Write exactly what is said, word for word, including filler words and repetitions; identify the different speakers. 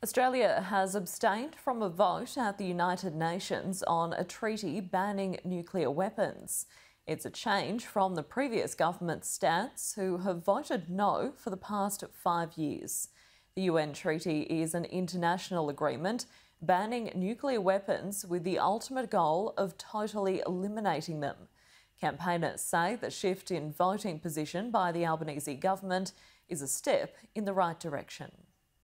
Speaker 1: Australia has abstained from a vote at the United Nations on a treaty banning nuclear weapons. It's a change from the previous government's stance, who have voted no for the past five years. The U N treaty is an international agreement banning nuclear weapons with the ultimate goal of totally eliminating them. Campaigners say the shift in voting position by the Albanese government is a step in the right direction.